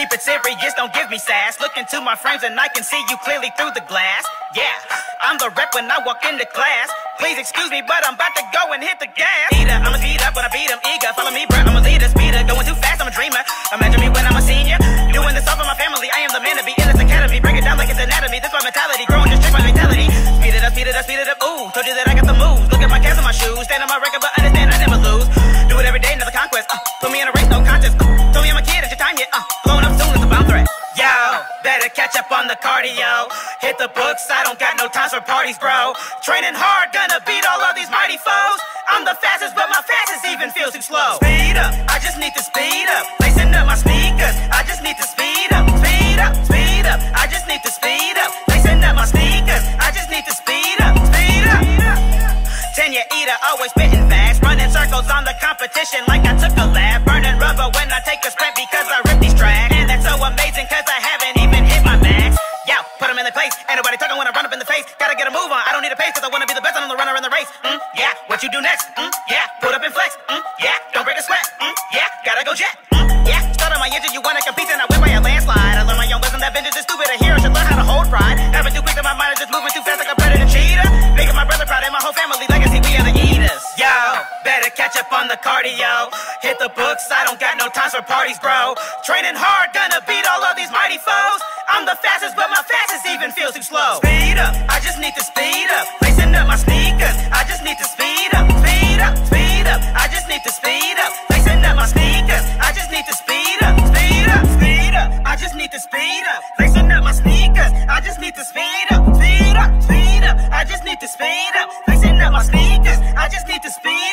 Keep it serious, don't give me sass. Look into my frames and I can see you clearly through the glass. Yeah, I'm the rep when I walk into class. Please excuse me, but I'm about to go and hit the gas. I'ma speed up when I beat him, eager. Follow me, bruh, I'm a leader, speeder. Going too fast, I'm a dreamer. Imagine me when I'm a senior. Doing this all for my family, I am the man to be in this academy. Break it down like it's anatomy, that's my mentality. Growing just straight my mentality. Speed it up, speed it up, speed it up, ooh. Told you that I got the moves. Look at my calves and my shoes. Stand on my record, but understand I never lose. Do it every day, another conquest. Put me in a race, no contest. Told me I'm a kid, it's your time yet. Blowing up soon, it's a bomb threat. Yo, better catch up on the cardio. Hit the books, I don't got no time for parties, bro. Training hard, gonna beat all of these mighty foes. I'm the fastest, but my fastest even feels too slow. Speed up, I just need to speed up. Lacing up my sneakers, I just need to speed up. Speed up, speed up, I just need to speed up. Lacing up my sneakers, I just need to speed up. Speed up. Tenure eater, always spitting fast. Running circles on the competition like I took a lap. Burning rubber when I take a sprint because I rip these tracks. And that's so amazing cause I haven't even hit my max. Yo, put them in their place. Ain't nobody talking when I run up in the face. Gotta get a move on, I don't need a pace cause I wanna be the best and I'm the runner in the race. Yeah, what you do next? Yeah, put up and flex. Yeah, don't break a sweat. Yeah, gotta go jet. Yeah, start on my engine, you wanna compete and I win by a landslide. I learned my young wisdom that vengeance is stupid. A hero should learn how to hold pride. Never too quick to my mind is just moving too fast like a predator cheetah. Making my brother proud and my whole family legacy, we are the eaters. Yo, better catch up on the cardio. Hit the books, I don't got no time for parties, bro. Training hard, gonna beat all of these mighty foes. I'm the fastest, but my fastest even feels too slow. Speed up, I just need to speed up. Lacing up my sneakers, I just need to speed up. Speed up, speed up, I just need to speed up. Lacing up my sneakers, I just need to speed up. Speed up, speed up, I just need to speed up. Lacing up my sneakers, I just need to speed up. Speed up, speed up, I just need to speed up. Lacing up my sneakers, I just need to speed up.